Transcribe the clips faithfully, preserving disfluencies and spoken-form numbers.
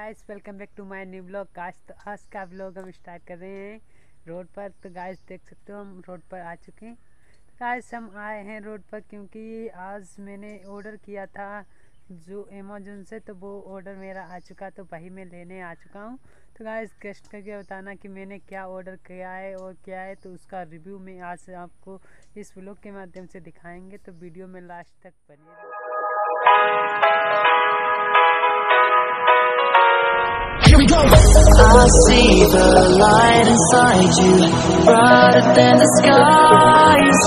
Guys, welcome back to my new blog. Guys तो आज का ब्लॉग हम स्टार्ट कर रहे हैं रोड पर। तो गाइस देख सकते हो हम रोड पर आ चुके हैं। तो गाइस हम आए हैं रोड पर क्योंकि आज मैंने ऑर्डर किया था जो अमेज़न से, तो वो ऑर्डर मेरा आ चुका, तो वही मैं लेने आ चुका हूँ। तो गाइस गेस्ट करके बताना कि मैंने क्या ऑर्डर किया है और क्या है, तो उसका रिव्यू मैं आज आपको इस ब्लॉग के माध्यम से दिखाएंगे। तो वीडियो में लास्ट तक बने रहिए। I see the light inside you, brighter than the skies.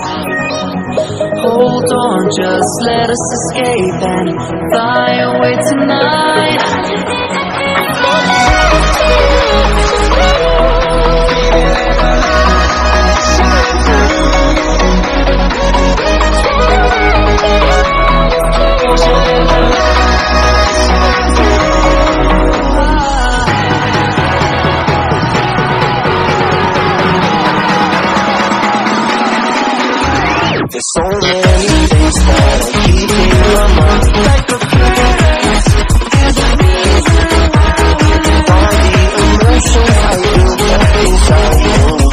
Hold on, just let us escape and fly away tonight. There's so many things that are keeping my mind like a place. All the emotions I feel back inside your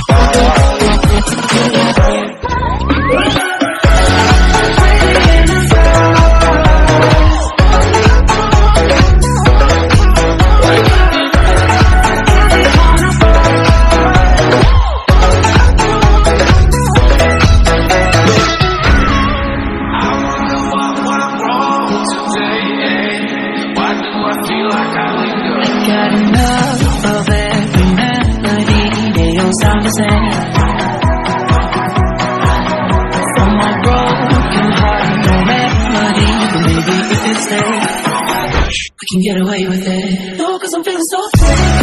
got enough of every melody, they all sound the same. From my broken heart, no melody, but maybe if it's there, we can get away with it. No, cause I'm feeling so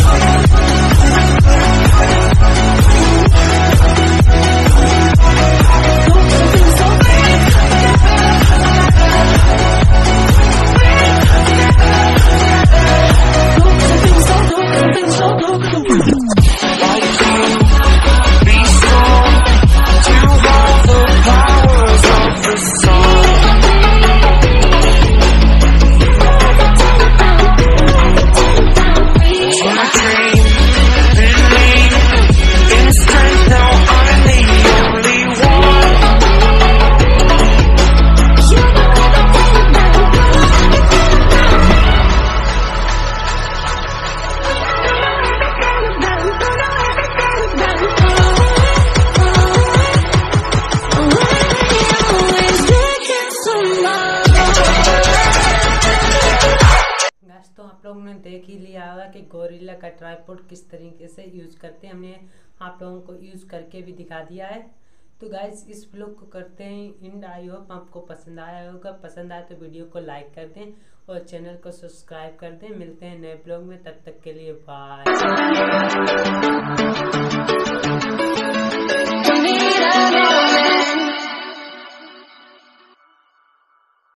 तो आप लोगों ने देख ही लिया होगा कि gorilla का tripod किस तरीके से यूज़ करते हैं। हमने आप लोगों को यूज़ करके भी दिखा दिया है। तो गाइस इस ब्लॉग को करते हैं एंड आई होप आपको पसंद आया होगा। पसंद आए तो वीडियो को लाइक कर दें और चैनल को सब्सक्राइब कर दें। मिलते हैं नए ब्लॉग में, तब तक के लिए बाय।